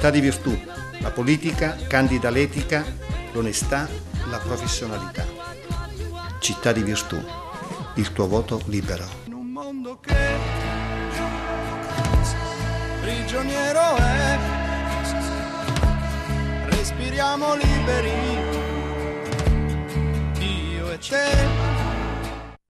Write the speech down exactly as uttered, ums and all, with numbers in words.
città di virtù, la politica candida l'etica, l'onestà, la professionalità. Città di virtù, il tuo voto libero. In un mondo che prigioniero è, respiriamo liberi, io e te.